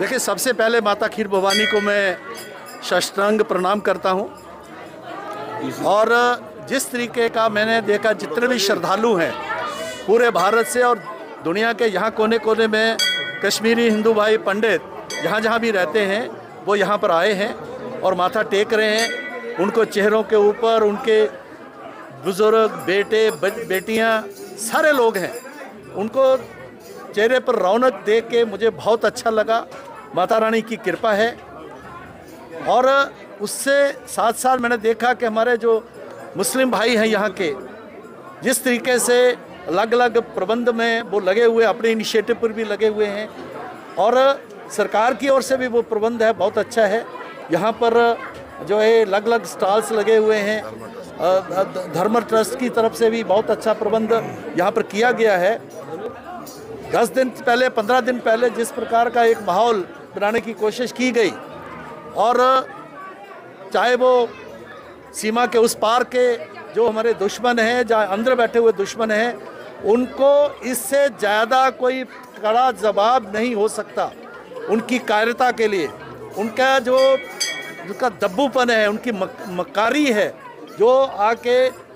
देखिए, सबसे पहले माता खीर भवानी को मैं साष्टांग प्रणाम करता हूँ। और जिस तरीके का मैंने देखा, जितने भी श्रद्धालु हैं पूरे भारत से और दुनिया के यहाँ कोने कोने में, कश्मीरी हिंदू भाई पंडित जहाँ जहाँ भी रहते हैं वो यहाँ पर आए हैं और माथा टेक रहे हैं। उनको चेहरों के ऊपर उनके बुज़ुर्ग, बेटे, बेटियाँ, सारे लोग हैं, उनको चेहरे पर रौनक देख के मुझे बहुत अच्छा लगा। माता रानी की कृपा है। और उससे साथ साथ मैंने देखा कि हमारे जो मुस्लिम भाई हैं यहाँ के, जिस तरीके से अलग अलग प्रबंध में वो लगे हुए, अपने इनिशिएटिव पर भी लगे हुए हैं और सरकार की ओर से भी वो प्रबंध है, बहुत अच्छा है। यहाँ पर जो है अलग अलग स्टॉल्स लगे हुए हैं, धर्म ट्रस्ट की तरफ से भी बहुत अच्छा प्रबंध यहाँ पर किया गया है। 10 दिन पहले, 15 दिन पहले जिस प्रकार का एक माहौल बनाने की कोशिश की गई, और चाहे वो सीमा के उस पार के जो हमारे दुश्मन हैं, जहाँ अंदर बैठे हुए दुश्मन हैं, उनको इससे ज़्यादा कोई कड़ा जवाब नहीं हो सकता। उनकी कायरता के लिए, उनका जो उनका दब्बूपन है, उनकी मक्कारी है, जो आके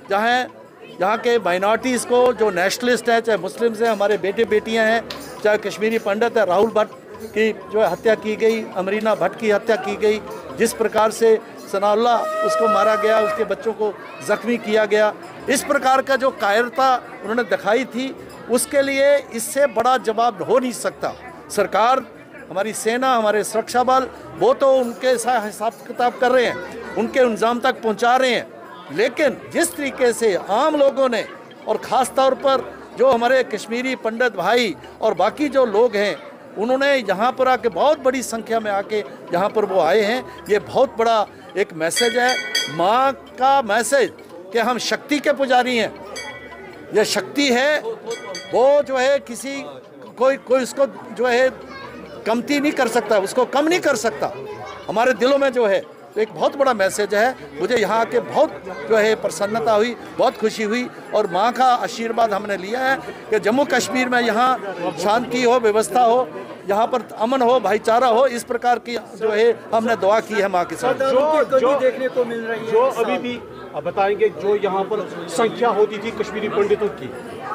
यहाँ के माइनॉरिटीज़ को, जो नेशनलिस्ट हैं, चाहे मुस्लिम्स हैं, हमारे बेटे बेटियां हैं, चाहे कश्मीरी पंडित है, राहुल भट्ट की जो हत्या की गई, अमरीना भट्ट की हत्या की गई, जिस प्रकार से सनाउल्लाह उसको मारा गया, उसके बच्चों को ज़ख्मी किया गया, इस प्रकार का जो कायरता उन्होंने दिखाई थी, उसके लिए इससे बड़ा जवाब हो नहीं सकता। सरकार, हमारी सेना, हमारे सुरक्षा बल, वो तो उनके साथ हिसाब किताब कर रहे हैं, उनके इंजाम तक पहुंचा रहे हैं। लेकिन जिस तरीके से आम लोगों ने, और ख़ास तौर पर जो हमारे कश्मीरी पंडित भाई और बाकी जो लोग हैं, उन्होंने यहाँ पर आके बहुत बड़ी संख्या में आके यहाँ पर वो आए हैं। ये बहुत बड़ा एक मैसेज है, माँ का मैसेज कि हम शक्ति के पुजारी हैं। ये शक्ति है, वो जो है किसी कोई उसको जो है कमती नहीं कर सकता, उसको कम नहीं कर सकता। हमारे दिलों में जो है तो एक बहुत बड़ा मैसेज है। मुझे यहाँ आके बहुत जो है प्रसन्नता हुई, बहुत खुशी हुई, और माँ का आशीर्वाद हमने लिया है कि जम्मू कश्मीर में यहाँ शांति हो, व्यवस्था हो, यहाँ पर अमन हो, भाईचारा हो, इस प्रकार की जो है हमने दुआ की है माँ के साथ। जो देखने को मिल रही है, जो अभी भी बताएंगे, जो यहाँ पर संख्या होती थी कश्मीरी पंडितों की,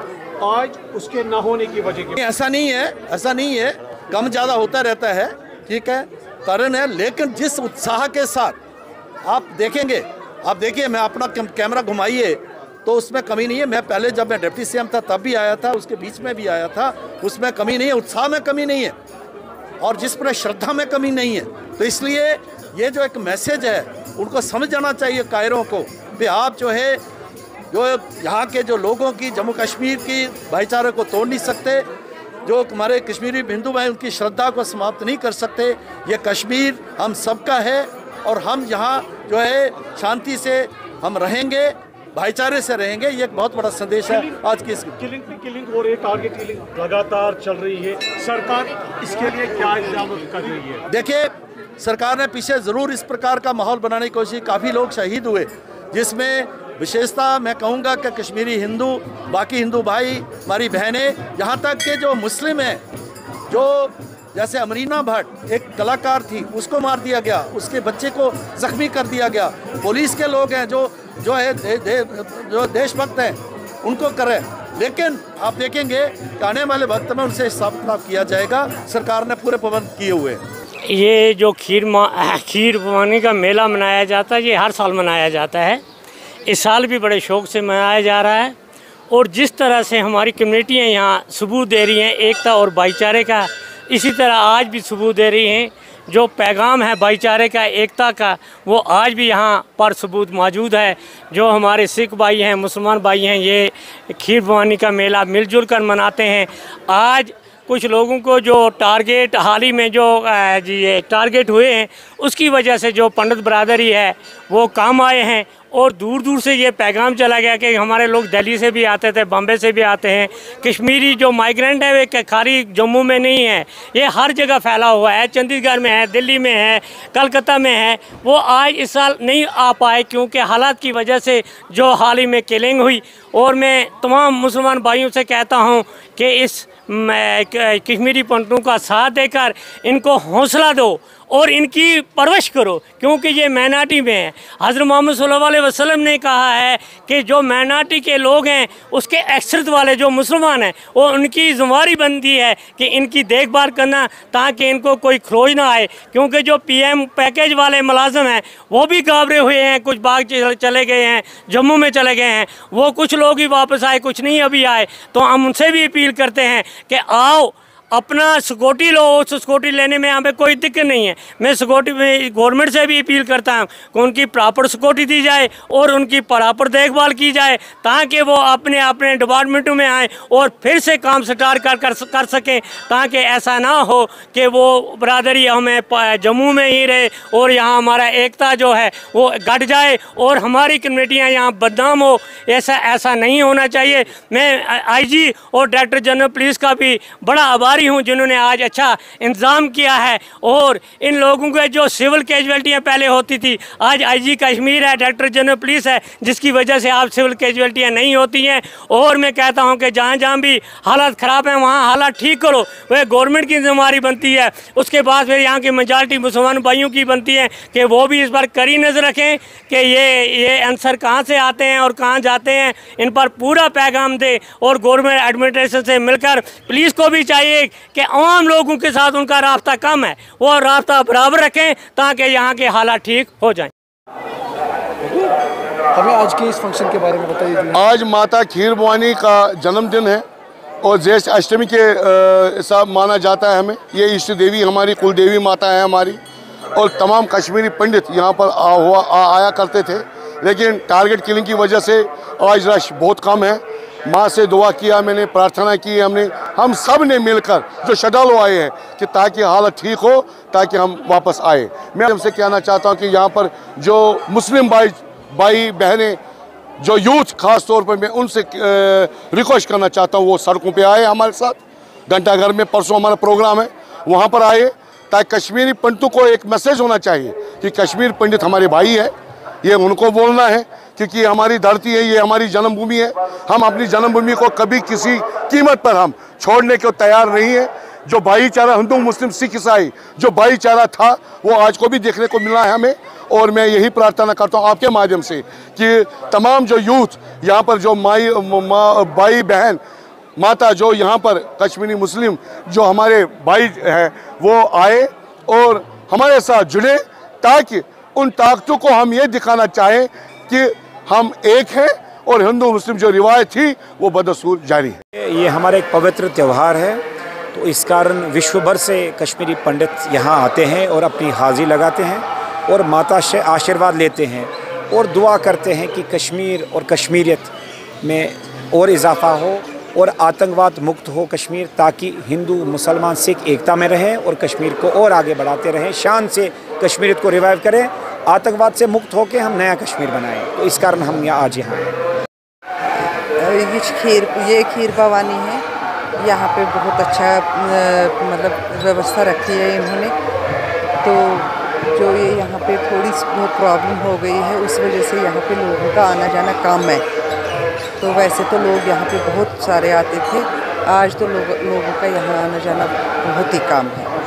आज उसके न होने की वजह की। ऐसा नहीं है, ऐसा नहीं है, कम ज़्यादा होता रहता है, ठीक है, कारण है। लेकिन जिस उत्साह के साथ आप देखेंगे, आप देखिए, मैं अपना कैमरा घुमाइए तो उसमें कमी नहीं है। मैं पहले जब मैं डिप्टी सीएम था तब भी आया था, उसके बीच में भी आया था, उसमें कमी नहीं है, उत्साह में कमी नहीं है, और जिस पर श्रद्धा में कमी नहीं है। तो इसलिए ये जो एक मैसेज है, उनको समझ जाना चाहिए कायरों को कि आप जो है, जो यहाँ के जो लोगों की, जम्मू कश्मीर की भाईचारे को तोड़ नहीं सकते, जो हमारे कश्मीरी हिंदू भाई उनकी श्रद्धा को समाप्त नहीं कर सकते। ये कश्मीर हम सबका है, और हम यहाँ जो है शांति से हम रहेंगे, भाईचारे से रहेंगे। ये एक बहुत बड़ा संदेश है आज की। किलिंग हो रही है, टारगेट किलिंग लगातार चल रही है, सरकार इसके लिए क्या इंतजाम कर रही है? देखिए, सरकार ने पीछे ज़रूर इस प्रकार का माहौल बनाने की कोशिश, काफ़ी लोग शहीद हुए, जिसमें विशेषता मैं कहूँगा कि कश्मीरी हिंदू, बाकी हिंदू भाई, हमारी बहनें, यहाँ तक के जो मुस्लिम हैं, जो जैसे अमरीना भट्ट एक कलाकार थी, उसको मार दिया गया, उसके बच्चे को ज़ख्मी कर दिया गया। पुलिस के लोग हैं जो है जो देशभक्त हैं, उनको करें। लेकिन आप देखेंगे कि आने वाले वक्त में उनसे हिसाब किताब किया जाएगा। सरकार ने पूरे प्रबंध किए हुए हैं। ये जो खीर भवानी का मेला मनाया जाता है, ये हर साल मनाया जाता है। इस साल भी बड़े शौक़ से मनाया जा रहा है, और जिस तरह से हमारी कम्युनिटियाँ यहाँ सबूत दे रही हैं एकता और भाईचारे का, इसी तरह आज भी सबूत दे रही हैं। जो पैगाम है भाईचारे का, एकता का, वो आज भी यहाँ पर सबूत मौजूद है। जो हमारे सिख भाई हैं, मुसलमान भाई हैं, ये खीर भवानी का मेला मिलजुल कर मनाते हैं। आज कुछ लोगों को जो टारगेट हाल ही में जो ये टारगेट हुए हैं, उसकी वजह से जो पंडित बरादरी है वो काम आए हैं। और दूर दूर से ये पैगाम चला गया कि हमारे लोग दिल्ली से भी आते थे, बॉम्बे से भी आते हैं। कश्मीरी जो माइग्रेंट है वे खाली जम्मू में नहीं है, ये हर जगह फैला हुआ है, चंडीगढ़ में है, दिल्ली में है, कलकत्ता में है। वो आज इस साल नहीं आ पाए क्योंकि हालात की वजह से जो हाल ही में किलिंग हुई। और मैं तमाम मुसलमान भाइयों से कहता हूँ कि इस कश्मीरी पंडितों का साथ देकर इनको हौसला दो और इनकी परवरिश करो, क्योंकि ये माइनॉरिटी में है। हज़रत मोहम्मद सल्लल्लाहु अलैहि वसल्लम ने कहा है कि जो माइनॉरिटी के लोग हैं उसके एक्सरत वाले जो मुसलमान हैं वो उनकी ज़िम्मेदारी बनती है कि इनकी देखभाल करना ताकि इनको कोई खरोच ना आए। क्योंकि जो PM पैकेज वाले मुलाजिम हैं वो भी घाबरे हुए हैं, कुछ बाग चले गए हैं, जम्मू में चले गए हैं, वो कुछ लोग ही वापस आए, कुछ नहीं अभी आए। तो हम उनसे भी अपील करते हैं कि आओ अपना सिक्योरिटी लो, उस सिक्योरिटी लेने में यहाँ पे कोई दिक्कत नहीं है। मैं सिक्योरिटी में गवर्नमेंट से भी अपील करता हूँ कि उनकी प्रॉपर सिक्योरिटी दी जाए और उनकी प्रॉपर देखभाल की जाए ताकि वो अपने अपने डिपार्टमेंटों में आएँ और फिर से काम स्टार्ट कर सकें, ताकि ऐसा ना हो कि वो बरादरी हमें जम्मू में ही रहे और यहाँ हमारा एकता जो है वो घट जाए और हमारी कम्युनिटियाँ यहाँ बदनाम हो। ऐसा नहीं होना चाहिए। मैं IG और डायरेक्टर जनरल पुलिस का भी बड़ा आभारी हूँ जिन्होंने आज अच्छा इंतज़ाम किया है। और इन लोगों के जो सिविल कैजुअल्टियाँ पहले होती थी, आज IG कश्मीर है, डायरेक्टर जनरल पुलिस है, जिसकी वजह से आप सिविल कैजुअल्टियाँ नहीं होती हैं। और मैं कहता हूँ कि जहाँ जहाँ भी हालात ख़राब हैं वहाँ हालात ठीक करो, वह गवर्नमेंट की जिम्मेदारी बनती है। उसके बाद फिर यहाँ की मेजॉरिटी मुसलमान भाइयों की बनती है कि वो भी इस पर कड़ी नज़र रखें कि ये आंसर कहाँ से आते हैं और कहाँ जाते हैं, इन पर पूरा पैगाम दे। और गवर्नमेंट एडमिनिस्ट्रेशन से मिलकर पुलिस को भी चाहिए कि आम लोगों के साथ उनका रास्ता कम है, वो रास्ता बराबर रखें ताकि यहाँ के हालात ठीक हो जाएं। हमें आज के इस फंक्शन के बारे में बताइए। आज माता खीर भवानी का जन्मदिन है और ज्येष्ठ अष्टमी के हिसाब माना जाता है हमें। ये इष्ट देवी हमारी कुल देवी माता है हमारी। और तमाम कश्मीरी पंडित यहाँ पर आया करते थे, लेकिन टारगेट किलिंग की वजह से आज रश बहुत कम है। माँ से दुआ किया मैंने, प्रार्थना की हमने, हम सब ने मिलकर जो श्रद्धालु आए हैं कि ताकि हालत ठीक हो, ताकि हम वापस आए। मैं हमसे कहना चाहता हूँ कि यहाँ पर जो मुस्लिम भाई बहनें, जो यूथ खास तौर पर, मैं उनसे रिक्वेस्ट करना चाहता हूँ वो सड़कों पे आए हमारे साथ। घंटाघर में परसों हमारा प्रोग्राम है, वहाँ पर आए ताकि कश्मीरी पंडितों को एक मैसेज होना चाहिए कि कश्मीर पंडित हमारे भाई है, ये उनको बोलना है क्योंकि हमारी धरती है, ये हमारी जन्मभूमि है। हम अपनी जन्मभूमि को कभी किसी कीमत पर हम छोड़ने को तैयार नहीं है। जो भाईचारा हिंदू मुस्लिम सिख ईसाई जो भाईचारा था वो आज को भी देखने को मिला है हमें। और मैं यही प्रार्थना करता हूँ आपके माध्यम से कि तमाम जो यूथ यहाँ पर जो भाई बहन माता जो यहाँ पर कश्मीरी मुस्लिम जो हमारे भाई हैं वो आए और हमारे साथ जुड़े, ताकि उन ताकतों को हम ये दिखाना चाहें कि हम एक हैं और हिंदू मुस्लिम जो रिवायत थी वो बदस्तूर जारी है। ये हमारा एक पवित्र त्यौहार है, तो इस कारण विश्व भर से कश्मीरी पंडित यहाँ आते हैं और अपनी हाज़िरी लगाते हैं और माता से आशीर्वाद लेते हैं और दुआ करते हैं कि कश्मीर और कश्मीरियत में और इजाफा हो और आतंकवाद मुक्त हो कश्मीर, ताकि हिंदू मुसलमान सिख एकता में रहें और कश्मीर को और आगे बढ़ाते रहें, शान से कश्मीरियत को रिवाइव करें, आतंकवाद से मुक्त होकर हम नया कश्मीर बनाएं। तो इस कारण हम आज यहाँ हैं। ये खीर भवानी है, यहाँ पे बहुत अच्छा मतलब व्यवस्था रखी है इन्होंने। तो जो ये यहाँ पे थोड़ी बहुत प्रॉब्लम हो गई है उस वजह से यहाँ पे लोगों का आना जाना कम है। तो वैसे तो लोग यहाँ पे बहुत सारे आते थे, आज तो लोगों का यहाँ आना जाना बहुत ही कम है।